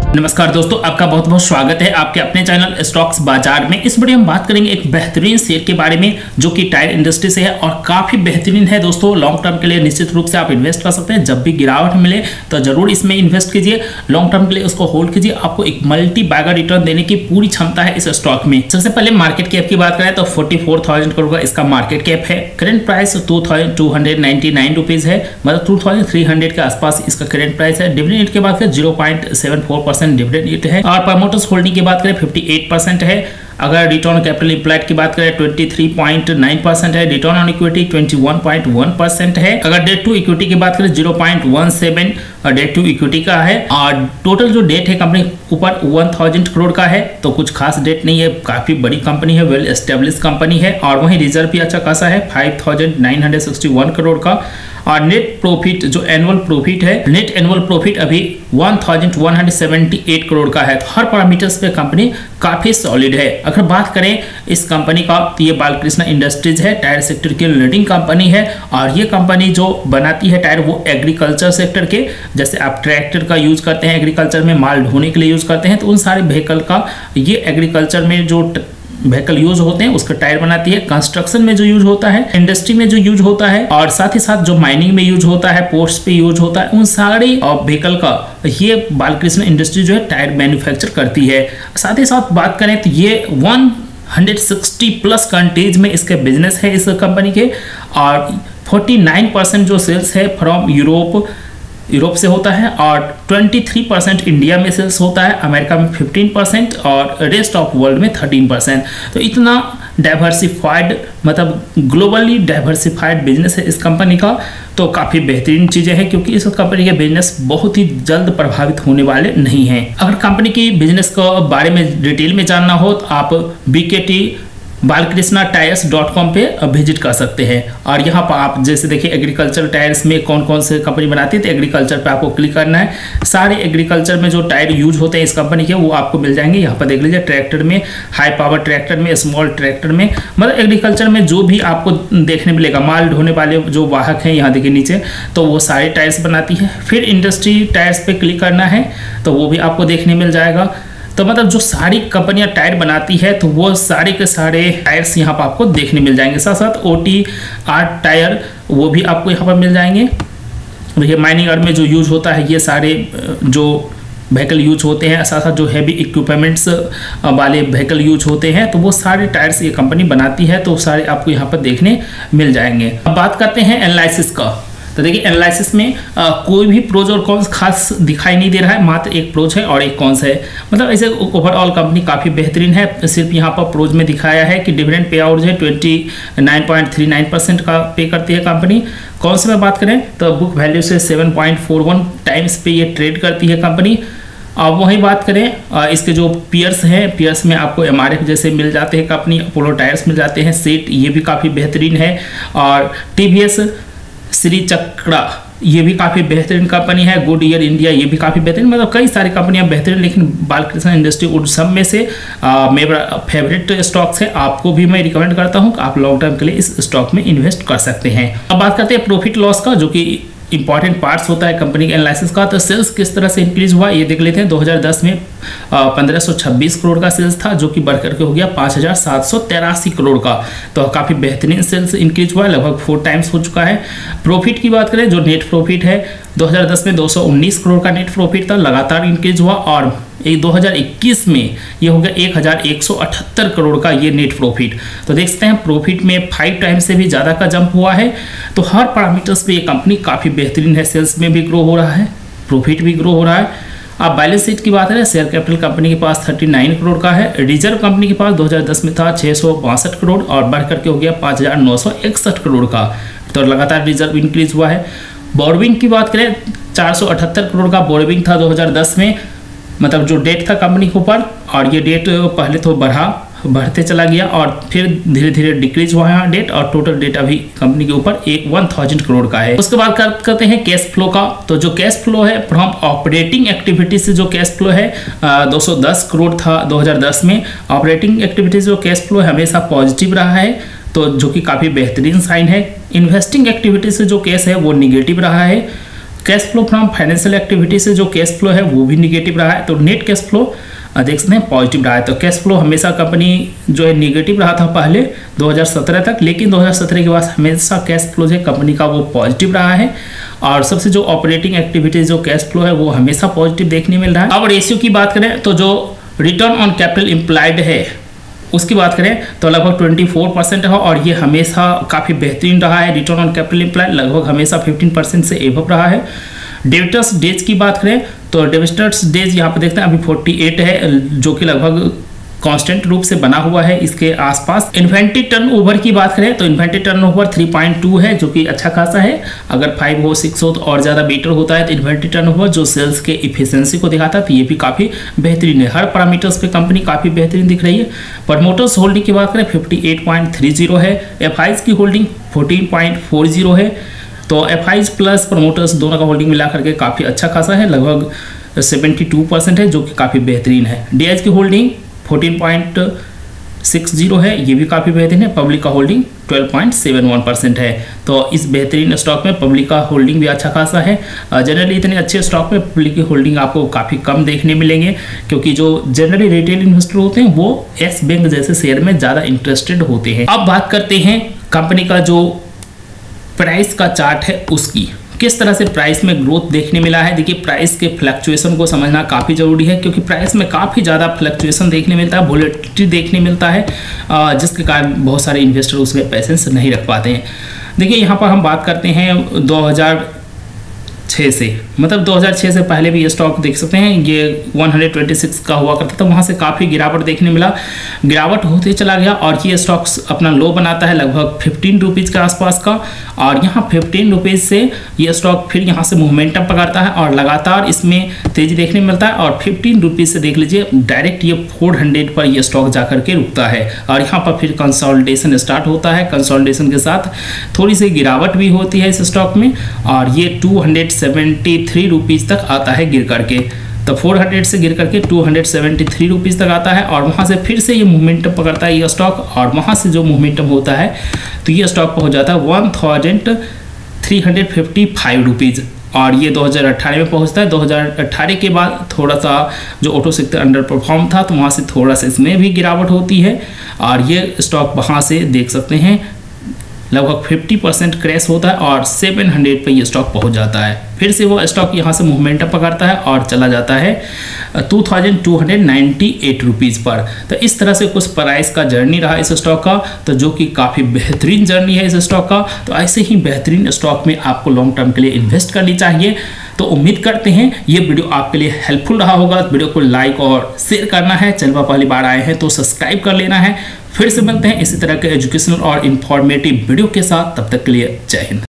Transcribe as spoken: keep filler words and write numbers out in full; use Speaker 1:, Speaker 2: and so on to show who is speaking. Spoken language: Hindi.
Speaker 1: नमस्कार दोस्तों, आपका बहुत बहुत स्वागत है आपके अपने चैनल स्टॉक्स बाजार में। इस वीडियो में बात करेंगे एक बेहतरीन शेयर के बारे में जो कि टायर इंडस्ट्री से है और काफी बेहतरीन है दोस्तों। लॉन्ग टर्म के लिए निश्चित रूप से आप इन्वेस्ट कर सकते हैं। जब भी गिरावट मिले तो जरूर इसमें इन्वेस्ट कीजिए, लॉन्ग टर्म के लिए उसको होल्ड कीजिए। आपको एक मल्टी बैगर रिटर्न देने की पूरी क्षमता है इस स्टॉक में। सबसे पहले मार्केट कैप की बात करें तो फोर्टी फोर थाउजेंड करोड़ का इसका मार्केट कैप है। Current price two thousand two hundred ninety nine rupees है, मतलब टू थाउजेंड थ्री हंड्रेड के आसपास इसका करेंट प्राइस है। डिविडेंड की बात करें zero point seven four percent dividend yield है और प्रमोटर्स होल्डिंग की बात करें फिफ्टी एट परसेंट है। अगर रिटर्न कैपिटल एम्प्लॉयड की बात करें twenty three point nine percent है। Return on equity twenty one point one percent है। अगर डेट टू इक्विटी की बात करें zero point one seven debt to equity का है और टोटल जो डेट है कंपनी ऊपर वन थाउजेंड करोड़ का है, तो कुछ खास डेट नहीं है। काफी बड़ी कंपनी है, वेल एस्टेब्लिश कंपनी है और वहीं रिजर्व भी अच्छा खासा है five thousand nine hundred sixty one crore का। और नेट प्रॉफिट जो एनुअल प्रॉफिट है, नेट एनुअल प्रॉफिट अभी one thousand one hundred seventy eight crore का है। तो हर पैरामीटर्स पे कंपनी काफी सॉलिड है। अगर बात करें इस कंपनी का तो ये बालकृष्ण इंडस्ट्रीज है, टायर सेक्टर की लीडिंग कंपनी है और ये कंपनी जो बनाती है टायर वो एग्रीकल्चर सेक्टर के, जैसे आप ट्रैक्टर का यूज करते हैं एग्रीकल्चर में, माल ढोने के लिए यूज करते हैं, तो उन सारे व्हीकल का ये एग्रीकल्चर में जो व्हीकल यूज होते हैं उसका टायर बनाती है। कंस्ट्रक्शन में जो यूज होता है, इंडस्ट्री में जो यूज होता है और साथ ही साथ जो माइनिंग में यूज होता है, पोर्ट्स पे यूज होता है, उन सारे व्हीकल का ये बालकृष्ण इंडस्ट्री जो है टायर मैन्युफैक्चर करती है। साथ ही साथ बात करें तो ये one hundred sixty plus countries में इसके बिजनेस है इस कंपनी के और फोर्टी नाइन परसेंट जो सेल्स है फ्रॉम यूरोप यूरोप से होता है और तेईस परसेंट इंडिया में सेल्स होता है, अमेरिका में फिफ्टीन परसेंट और रेस्ट ऑफ वर्ल्ड में थर्टीन परसेंट। तो इतना डाइवर्सिफाइड, मतलब ग्लोबली डाइवर्सिफाइड बिजनेस है इस कंपनी का। तो काफ़ी बेहतरीन चीज़ें हैं क्योंकि इस कंपनी के बिजनेस बहुत ही जल्द प्रभावित होने वाले नहीं हैं। अगर कंपनी की बिजनेस के बारे में डिटेल में जानना हो तो आप B K T Balkrishna tyres dot com पे विजिट कर सकते हैं और यहाँ पर आप जैसे देखिए एग्रीकल्चर टायर्स में कौन कौन से कंपनी बनाती है, तो एग्रीकल्चर पे आपको क्लिक करना है। सारे एग्रीकल्चर में जो टायर यूज होते हैं इस कंपनी के वो आपको मिल जाएंगे। यहाँ पर देख लीजिए ट्रैक्टर में, हाई पावर ट्रैक्टर में, स्मॉल ट्रैक्टर में, मतलब एग्रीकल्चर में जो भी आपको देखने मिलेगा, माल ढोने वाले जो वाहक हैं यहाँ देखिए नीचे, तो वो सारे टायर्स बनाती है। फिर इंडस्ट्री टायर्स पे क्लिक करना है तो वो भी आपको देखने मिल जाएगा। तो मतलब जो सारी कंपनियां टायर बनाती है तो वो सारे के सारे टायर्स यहाँ पर आपको देखने मिल जाएंगे। साथ साथ ओ टी आर टायर वो भी आपको यहाँ पर मिल जाएंगे। देखिए माइनिंग अर्थ में जो यूज होता है ये सारे जो व्हीकल यूज होते हैं, साथ साथ जो हैवी इक्विपमेंट्स वाले व्हीकल यूज होते हैं, तो वो सारे टायर्स ये कंपनी बनाती है। तो सारे आपको यहाँ पर देखने मिल जाएंगे। अब बात करते हैं एनालिसिस का। तो देखिए एनालिसिस में आ, कोई भी प्रोज और कॉन्स खास दिखाई नहीं दे रहा है, मात्र एक प्रोज है और एक कॉन्स है। मतलब ऐसे ओवरऑल कंपनी काफ़ी बेहतरीन है। सिर्फ यहाँ पर प्रोज में दिखाया है कि डिविडेंड पे आउट है twenty nine point three nine percent का पे करती है कंपनी। कॉन्स में बात करें तो बुक वैल्यू से seven point four one times पे ये ट्रेड करती है कंपनी। अब वही बात करें इसके जो पियर्स हैं, पियर्स में आपको एम आर एफ जैसे मिल जाते हैं कंपनी, अपोलो टायर्स मिल जाते हैं, सेट ये भी काफ़ी बेहतरीन है और T V S Shri Chakra ये भी काफ़ी बेहतरीन कंपनी है। गुड ईयर इंडिया ये भी काफ़ी बेहतरीन, मतलब कई सारी कंपनियां बेहतरीन, लेकिन बालकृष्ण इंडस्ट्री उन सब में से आ, मेरा फेवरेट स्टॉक्स है। आपको भी मैं रिकमेंड करता हूं कि आप लॉन्ग टर्म के लिए इस स्टॉक में इन्वेस्ट कर सकते हैं। अब बात करते हैं प्रॉफिट लॉस का, जो कि इंपॉर्टेंट पार्ट्स होता है कंपनी के एनालिसिस का। तो सेल्स किस तरह से इंक्रीज हुआ ये देख लेते हैं। दो हज़ार दस में पंद्रह सौ छब्बीस करोड़ का सेल्स था जो कि बढ़ करके हो गया पाँच हज़ार सात सौ तिरासी करोड़ का। तो काफ़ी बेहतरीन सेल्स इंक्रीज हुआ है, लगभग फोर टाइम्स हो चुका है। प्रॉफिट की बात करें, जो नेट प्रॉफिट है दो हज़ार दस में दो सौ उन्नीस करोड़ का नेट प्रॉफिट था, लगातार इंक्रीज हुआ और दो हज़ार इक्कीस में ये हो गया एक हज़ार एक सौ अठहत्तर करोड़ का ये नेट प्रॉफिट। तो देख सकते हैं प्रॉफिट में फाइव टाइम्स से भी ज़्यादा का जंप हुआ है। तो हर पैरामीटर्स पे ये कंपनी काफ़ी बेहतरीन है। सेल्स में भी ग्रो हो रहा है, प्रॉफिट भी ग्रो हो रहा है। अब बैलेंस शीट की बात करें, शेयर कैपिटल कंपनी के पास उनतालीस करोड़ का है। रिजर्व कंपनी के पास दो हज़ार दस में था छः सौ बासठ करोड़ और बढ़ करके हो गया पाँच हज़ार नौ सौ इकसठ करोड़ का। तो लगातार रिजर्व इंक्रीज हुआ है। बोर्विंग की बात करें, चार सौ अठहत्तर करोड़ का बोर्विंग था दो हज़ार दस में, मतलब जो डेट था कंपनी के ऊपर, और ये डेट पहले तो बढ़ा बढ़ते चला गया और फिर धीरे धीरे डिक्रीज हुआ है डेट और टोटल डेट अभी कंपनी के ऊपर एक वन थाउजेंड करोड़ का है। उसके बाद करते हैं कैश फ्लो का। तो जो कैश फ्लो है फ्रॉम ऑपरेटिंग एक्टिविटी से जो कैश फ्लो है दो सौ दस करोड़ था दो हज़ार दस में। ऑपरेटिंग एक्टिविटीज जो कैश फ्लो है हमेशा पॉजिटिव रहा है, तो जो कि काफ़ी बेहतरीन साइन है। इन्वेस्टिंग एक्टिविटी से जो कैश है वो निगेटिव रहा है। Cash flow from financial activity से जो कैश फ्लो है वो भी निगेटिव रहा है। तो नेट कैश फ्लो देख सकते हैं पॉजिटिव रहा है। तो कैश फ्लो हमेशा कंपनी जो है निगेटिव रहा था पहले दो हज़ार सत्रह तक, लेकिन दो हज़ार सत्रह के बाद हमेशा कैश फ्लो जो है कंपनी का वो पॉजिटिव रहा है। और सबसे जो ऑपरेटिंग एक्टिविटीज जो कैश फ्लो है वो हमेशा पॉजिटिव देखने मिल रहा है। अब रेशियो की बात करें तो जो रिटर्न ऑन कैपिटल एम्प्लॉयड है उसकी बात करें तो लगभग चौबीस परसेंट है और ये हमेशा काफ़ी बेहतरीन रहा है। रिटर्न ऑन कैपिटल एम्प्लॉयड लगभग हमेशा पंद्रह परसेंट से एबव रहा है। डेबिटर्स डेज की बात करें तो डेबिटर्स डेज यहाँ पर देखते हैं अभी अड़तालीस है, जो कि लगभग कांस्टेंट रूप से बना हुआ है इसके आसपास। इन्वेंट्री टर्नओवर की बात करें तो इन्वेंट्री टर्नओवर तीन पॉइंट दो है, जो कि अच्छा खासा है। अगर पाँच हो छह हो तो और ज़्यादा बेटर होता है। तो इन्वेंट्री टर्नओवर जो सेल्स के इफिशिएंसी को दिखाता है तो ये भी काफ़ी बेहतरीन है। हर पैरामीटर्स पे कंपनी काफ़ी बेहतरीन दिख रही है। प्रमोटर्स होल्डिंग की बात करें अट्ठावन पॉइंट तीस है। एफआईज की होल्डिंग चौदह पॉइंट चार है। तो एफआईज प्लस प्रमोटर्स दोनों का होल्डिंग मिला करके काफ़ी अच्छा खासा है, लगभग बहत्तर परसेंट है, जो कि काफ़ी बेहतरीन है। डीआईज की होल्डिंग चौदह पॉइंट साठ है, ये भी काफ़ी बेहतरीन है। पब्लिक का होल्डिंग बारह पॉइंट इकहत्तर परसेंट है। तो इस बेहतरीन स्टॉक में पब्लिक का होल्डिंग भी अच्छा खासा है। जनरली इतने अच्छे स्टॉक में पब्लिक की होल्डिंग आपको काफ़ी कम देखने मिलेंगे, क्योंकि जो जनरली रिटेल इन्वेस्टर होते हैं वो येस बैंक जैसे शेयर में ज़्यादा इंटरेस्टेड होते हैं। अब बात करते हैं कंपनी का जो प्राइस का चार्ट है उसकी, किस तरह से प्राइस में ग्रोथ देखने मिला है। देखिए प्राइस के फ्लक्चुएशन को समझना काफ़ी ज़रूरी है, क्योंकि प्राइस में काफ़ी ज़्यादा फ्लक्चुएशन देखने मिलता है, वोलेटिलिटी देखने मिलता है, जिसके कारण बहुत सारे इन्वेस्टर उसमें पैसेंस नहीं रख पाते हैं। देखिए यहाँ पर हम बात करते हैं दो हज़ार छह से, मतलब दो हज़ार छह से पहले भी ये स्टॉक देख सकते हैं, ये एक सौ छब्बीस का हुआ करता था, वहाँ से काफ़ी गिरावट देखने मिला, गिरावट होते चला गया और ये स्टॉक अपना लो बनाता है लगभग फिफ्टीन रुपीज़ के आसपास का। और यहाँ फिफ्टीन रुपीज़ से ये स्टॉक फिर यहाँ से मोमेंटम पकड़ता है और लगातार इसमें तेज़ी देखने मिलता है। और फिफ्टीन रुपीज़ से देख लीजिए डायरेक्ट ये फोर हंड्रेड पर ये स्टॉक जा करके रुकता है और यहाँ पर फिर कंसोलिडेशन स्टार्ट होता है। कंसोलिडेशन के साथ थोड़ी सी गिरावट भी होती है इस स्टॉक में और ये two hundred seventy three rupees तक आता है गिर करके। तो चार सौ से गिर करके two hundred seventy three rupees तक आता है और वहाँ से फिर से ये मूवमेंटम पकड़ता है ये स्टॉक और वहाँ से जो मूवमेंटम होता है तो ये स्टॉक पहुँच जाता है one thousand three hundred fifty five rupees और ये दो हज़ार अठारह में पहुँचता है। दो हज़ार अठारह के बाद थोड़ा सा जो ऑटो सेक्टर अंडर परफॉर्म था तो वहाँ से थोड़ा सा इसमें भी गिरावट होती है और ये स्टॉक वहाँ से देख सकते हैं लगभग पचास परसेंट क्रैश होता है और सात सौ पे ये स्टॉक पहुंच जाता है। फिर से वो स्टॉक यहाँ से मूवमेंटम पकड़ता है और चला जाता है two thousand two hundred ninety eight rupees पर। तो इस तरह से कुछ प्राइस का जर्नी रहा इस स्टॉक का, तो जो कि काफ़ी बेहतरीन जर्नी है इस स्टॉक का। तो ऐसे ही बेहतरीन स्टॉक में आपको लॉन्ग टर्म के लिए इन्वेस्ट करनी चाहिए। तो उम्मीद करते हैं ये वीडियो आपके लिए हेल्पफुल रहा होगा। वीडियो को लाइक और शेयर करना है, चैनल पर पहली बार आए हैं तो सब्सक्राइब कर लेना है। फिर से मिलते हैं इसी तरह के एजुकेशनल और इन्फॉर्मेटिव वीडियो के साथ, तब तक के लिए जय हिंद।